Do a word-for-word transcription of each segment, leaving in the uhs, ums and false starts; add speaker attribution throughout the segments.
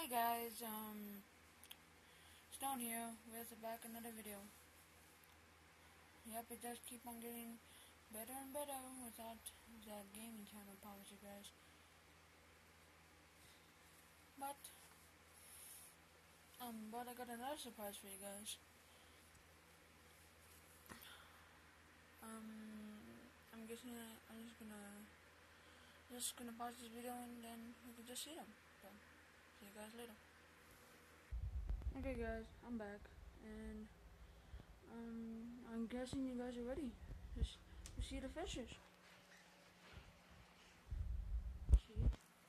Speaker 1: Hey guys, um, it's down here with back another video. Yep, it does keep on getting better and better without that gaming channel policy, guys. But, um, but I got another surprise for you guys. Um, I'm guessing I'm just gonna, just gonna pause this video and then we can just see them. So, see you guys later. Okay guys, I'm back, and um, I'm guessing you guys are ready to, to see the fishes. See?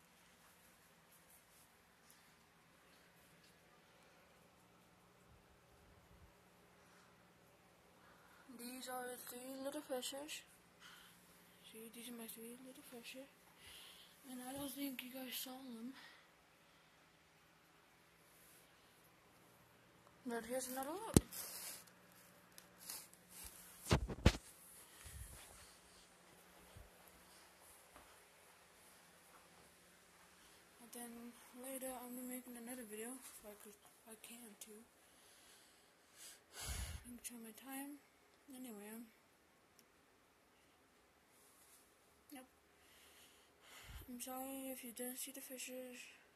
Speaker 1: These are the three little fishes. See, these are my three little fishes, and I don't think you guys saw them. But here's another look. And then later I'm gonna be making another video if I could, if I can too. I'm trying my time. Anyway, yep. I'm sorry if you didn't see the fishes.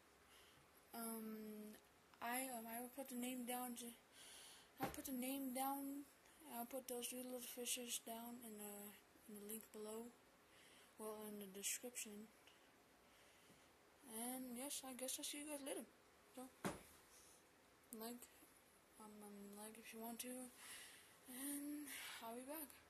Speaker 1: Um, I um I will put the name down. To, I'll put the name down. I'll put those three little fishes down in the in the link below. Well, in the description. And yes, I guess I'll see you guys later. So, like, um, um, like if you want to, and I'll be back.